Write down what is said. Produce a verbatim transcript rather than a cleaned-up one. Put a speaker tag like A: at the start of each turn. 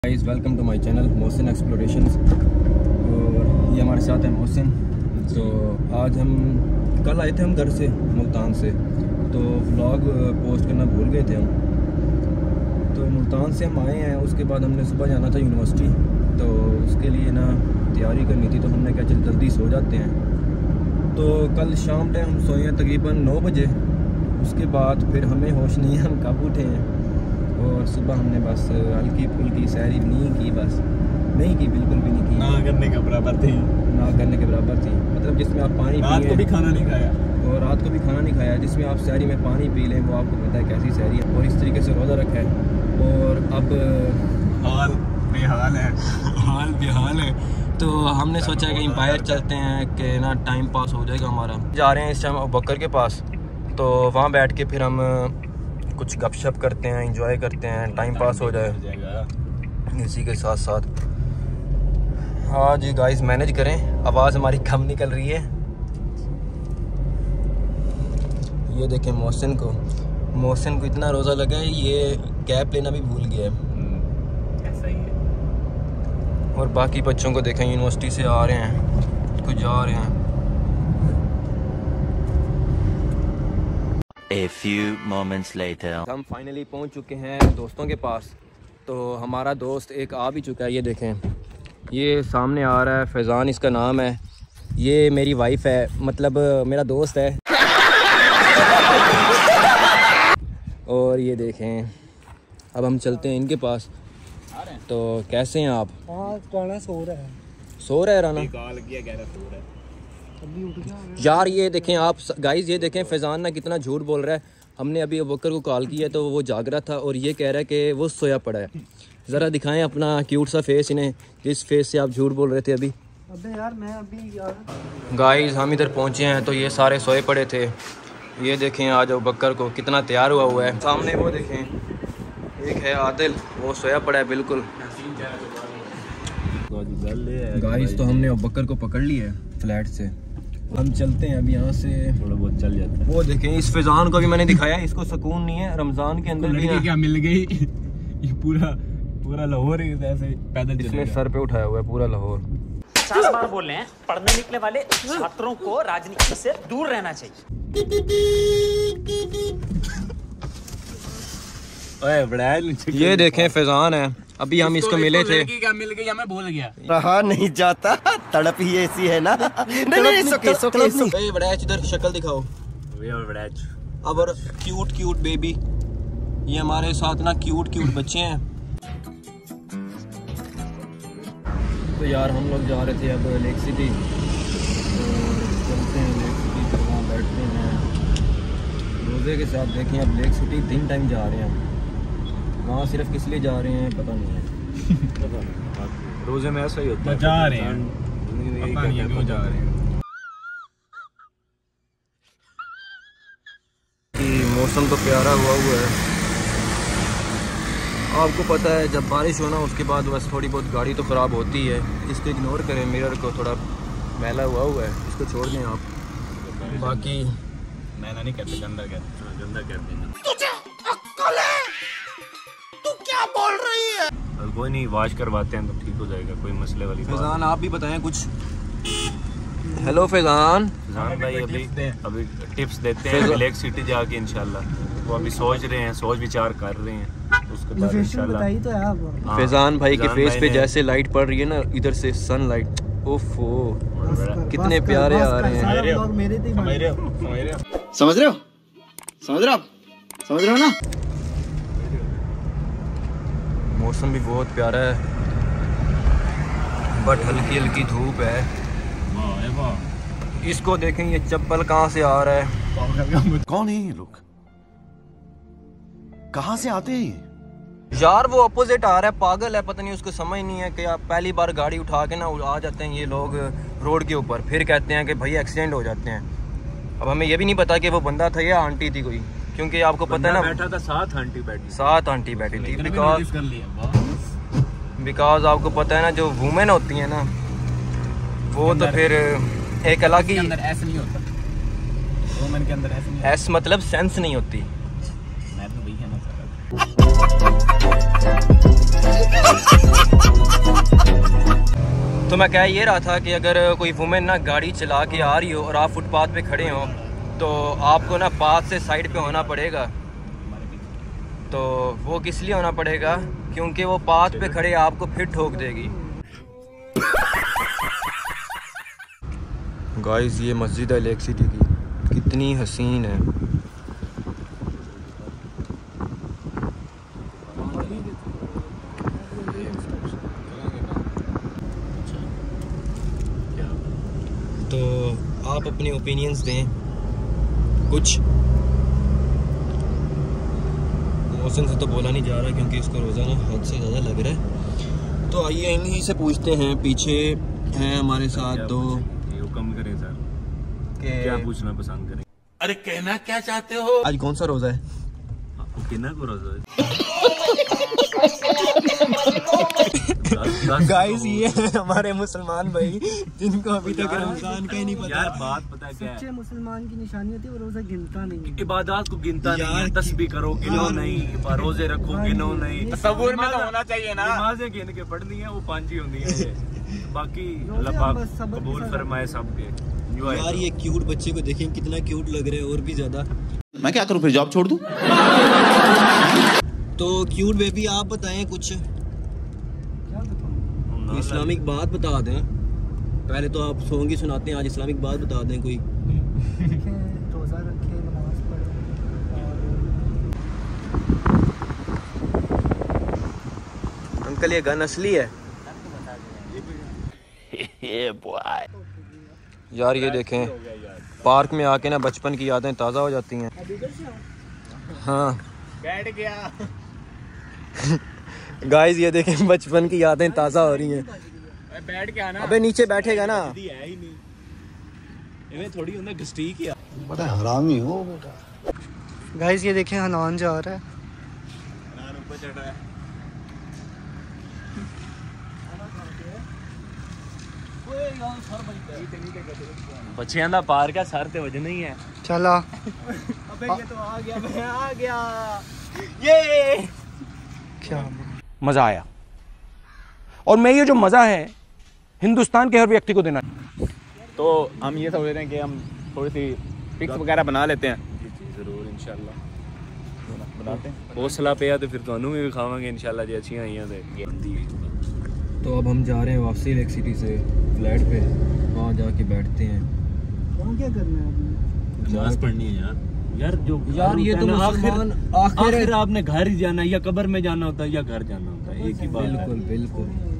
A: Guys welcome to my channel Mohsin explorations. और ये हमारे साथ है मोहसिन। तो आज हम कल आए थे हम घर से मुल्तान से, तो व्लॉग पोस्ट करना भूल गए थे हम। तो मुल्तान से हम आए हैं, उसके बाद हमने सुबह जाना था यूनिवर्सिटी, तो उसके लिए ना तैयारी करनी थी, तो हमने कहा चल जल्दी सो जाते हैं। तो कल शाम टाइम हम सोए हैं तकरीबन नौ बजे। उसके बाद फिर हमें होश नहीं है, हम कब उठे हैं। और सुबह हमने बस हल्की फुल्की सैरी नहीं की, बस नहीं की, बिल्कुल भी नहीं की,
B: ना करने के बराबर थी
A: ना करने के बराबर थी। मतलब जिसमें आप पानी
B: रात को भी खाना नहीं खाया
A: और रात को भी खाना नहीं खाया, जिसमें आप सैरी में पानी पी लें वो आपको पता है कैसी सैरी है। और इस तरीके से रोज़ा रखा है और अब
B: हाल बेहाल है
A: हाल बेहाल है। तो हमने सोचा कि बाहर चलते हैं कि ना टाइम पास हो जाएगा हमारा। जा रहे हैं इस टाइम अबू बकर के पास, तो वहाँ बैठ के फिर हम कुछ गपशप करते हैं, एंजॉय करते हैं, टाइम पास हो जाए इसी के साथ साथ। हाँ जी गाइस, मैनेज करें, आवाज़ हमारी कम निकल रही है। ये देखें मोहसिन को मोहसिन को इतना रोज़ा लगा है, ये कैप लेना भी भूल गया है।
B: ऐसा ही है।
A: और बाकी बच्चों को देखें यूनिवर्सिटी से आ रहे हैं, कुछ जा रहे हैं।
C: A few moments later.
A: हम फाइनली पहुंच चुके हैं दोस्तों के पास। तो हमारा दोस्त एक आ भी चुका है, ये देखें, ये सामने आ रहा है, फैज़ान इसका नाम है। ये मेरी वाइफ है, मतलब मेरा दोस्त है। और ये देखें, अब हम चलते हैं इनके पास। तो कैसे हैं आप?
D: हाँ, राना सो रहा है।
A: सो रहा है राना? यार ये देखें आप गाइस, ये देखें फैज़ान ना कितना झूठ बोल रहा है। हमने अभी अबू बकर को कॉल किया तो वो जाग रहा था और ये कह रहा है कि वो सोया पड़ा है। ज़रा दिखाएं अपना क्यूट सा फेस इन्हें, जिस फेस से आप झूठ बोल रहे थे अभी।
D: अबे यार मैं अभी यार
A: गाइस हम इधर पहुंचे हैं तो ये सारे सोए पड़े थे। ये देखें आज अबू बकर को कितना तैयार हुआ हुआ है। सामने वो देखें, एक है आदिल, वो सोया पड़ा है बिल्कुल। गाइस तो हमने अबू बकर को पकड़ लिया है फ्लैट से, हम चलते हैं अब यहाँ से।
B: थोड़ा बहुत चल जाता है।
A: वो देखें इस फैज़ान को भी मैंने दिखाया, इसको सुकून नहीं है रमजान के अंदर भी ना।
B: क्या मिल गई ये पूरा पूरा लाहौर ऐसे पैदल
A: इसने सर पे उठाया हुआ है पूरा लाहौर।
E: पचास बार बोल रहे हैं, पढ़ने निकले वाले छात्रों को राजनीति से दूर रहना चाहिए।
B: ओए बड़ा
A: ये देखें फैज़ान है, अभी हम इसको मिले थे।
B: क्या मिल गई, मैं भूल गया।
F: रहा नहीं जाता, तड़प ही ऐसी है ना। नहीं नहीं सोके सोके सोके।
A: ए बड़ा इधर शक्ल दिखाओ। अब और क्यूट क्यूट बेबी, ये हमारे साथ ना क्यूट क्यूट बच्चे हैं। तो यार हम लोग जा रहे थे अब लेक सिटी, तो चलते हैं लेक सिटी पर, वहाँ बैठते हैं रोज़े के साथ। देखें अब लेक सिटी तीन टाइम जा रहे हैं, वहाँ सिर्फ किस लिए जा रहे हैं पता नहीं है। रोज़े में ऐसा ही होता है,
B: जा रहे हैं, पता नहीं क्यों जा रहे हैं।
A: कि मौसम तो प्यारा हुआ हुआ है। आपको पता है जब बारिश हो ना उसके बाद बस थोड़ी बहुत गाड़ी तो ख़राब होती है। इसको इग्नोर करें, मिरर को थोड़ा मैला हुआ हुआ है, इसको छोड़ दें आप। बाकी
B: मैंने नहीं कहते, गंदा कहते, गंदा कहते हैं। कोई नहीं, वॉश करवाते हैं तो ठीक हो जाएगा, कोई मसले वाली बात।
A: फैज़ान आप भी बताएं कुछ। हेलो फैज़ान।
B: फैज़ान भाई अभी अभी टिप्स देते हैं लेक सिटी जाके इंशाल्लाह। वो अभी सोच रहे हैं, सोच विचार कर रहे हैं, उसके बाद इंशाल्लाह।
D: बताइए तो यार
B: हाँ,
A: फैज़ान भाई के फेस पे
B: ने-
A: जैसे लाइट पड़ रही है ना इधर से सनलाइट, ओफो कितने प्यारे आ रहे हैं।
D: सारे लोग मेरे थे।
B: समझ रहे हो, समझ रहे हो,
F: समझ रहे हो समझ रहे हो आप समझ रहे हो ना।
A: मौसम भी बहुत प्यारा है, बट हल्की हल्की धूप है।
B: वाह वाह।
A: इसको देखें, ये चप्पल कहाँ से आ रहा है।
F: कौन है ये लोग, कहाँ से आते हैं?
A: यार वो अपोजिट आ रहा है, पागल है, पता नहीं उसको समझ नहीं है कि आप पहली बार गाड़ी उठा के ना आ जाते हैं ये लोग रोड के ऊपर, फिर कहते हैं कि भाई एक्सीडेंट हो जाते हैं। अब हमें ये भी नहीं पता कि वो बंदा था या आंटी थी कोई, क्योंकि आपको पता है ना
B: बैठा था, साथ आंटी बैठी,
A: सात आंटी बैठी थी।
B: इतने भी
A: बिकॉज
B: नोटिस कर लिया।
A: बिकॉज आपको पता है ना जो वुमेन होती है ना वो तो फिर एक अलग ही
B: अंदर ऐसा नहीं होता, वुमेन के अंदर ऐसा नहीं होता।
A: एस मतलब सेंस नहीं होती।
B: मैं तो वही कहना चाह रहा था।
A: तो मैं कह ये रहा था कि अगर कोई वुमेन ना गाड़ी चला के आ रही हो और आप फुटपाथ पे खड़े हो तो आपको ना पाथ से साइड पे होना पड़ेगा। तो वो किस लिए होना पड़ेगा? क्योंकि वो पाथ पे खड़े आपको फिर ठोक देगी। गाइस ये मस्जिद है लेक सिटी की, कितनी हसीन है। तो आप अपने ओपिनियंस दें कुछ। मौसम से तो बोला नहीं जा रहा क्योंकि उसका रोज़ा ना हद से ज़्यादा लग रहा है। तो आइए इन्हीं से पूछते हैं, पीछे हैं हमारे साथ दो।
B: कम करें सर, क्या पूछना पसंद करें?
G: अरे कहना क्या चाहते हो?
A: आज कौन सा रोज़ा है?
B: कितना को रोज़ा है?
A: गाइस ये है हमारे मुसलमान भाई जिनको अभी तक रमजान का ही नहीं पता।
B: यार बात पता क्या है,
D: सच्चे मुसलमान की निशानी होती है वो रोजा गिनता नहीं है।
B: इबादत को गिनता नहीं है, तस्बीह करो गिनो नहीं, रोजे रखो गिनो नहीं।
G: तसव्वुर में तो होना चाहिए ना।
B: नमाज़ें गिन के पढ़नी है, वो पांच ही होती है। बाकी अल्लाह पाक कबूल फरमाए सबके।
A: यार ये क्यूट बच्चे को देखें कितना क्यूट लग रहा है और भी ज्यादा।
G: मैं क्या करूं फिर, जॉब छोड़ दूं?
A: तो क्यूट बेबी आप बताएं कुछ इस्लामिक बात बता दें। पहले तो आप सॉन्ग ही सुनाते हैं, आज इस्लामिक बात बता दें कोई।
D: रोजा रखे, नमाज पढ़े।
A: अंकल ये गन असली है? यार ये देखें पार्क में आके ना बचपन की यादें ताज़ा हो जाती हैं। हाँ
G: बैठ गया।
A: गाइस ये देखें बचपन की यादें ताज़ा हो रही हैं।
G: बैठ के आना।
A: अबे नीचे बैठेगा ना।
B: है ही नहीं, इन्हें थोड़ी होना घसटी किया।
F: बड़ा हरामी हो बेटा।
D: गाइस ये देखें हनान जा रहा है।
B: हनान ऊपर चढ़ रहा है। बच्चियां दा पार्क है, सर ते वजन ही है।
D: चला
B: अबे ये तो आ गया, मैं आ गया। ये
D: क्या
H: मज़ा आया, और मैं ये जो मज़ा है हिंदुस्तान के हर व्यक्ति को देना।
G: तो हम ये सोच रहे हैं कि हम थोड़ी सी पिक्स वगैरह बना लेते हैं।
B: जरूर इंशाल्लाह बनाते हैं। हौसला पे तो फिर तुहानू भी खावांगे इंशाल्लाह जी। अच्छी आईयां ते।
A: तो अब हम जा रहे हैं वापसी लेक सिटी से फ्लैट पे, वहाँ जाके बैठते हैं।
D: वहाँ क्या करना है अभी?
B: नमाज पढ़नी है यार। यार जो
A: यार ये तो मुसलमान आखिर
B: आखिर आपने घर ही जाना है या कब्र में जाना होता है या घर जाना होता है, एक ही बात है।
A: बिल्कुल बिल्कुल।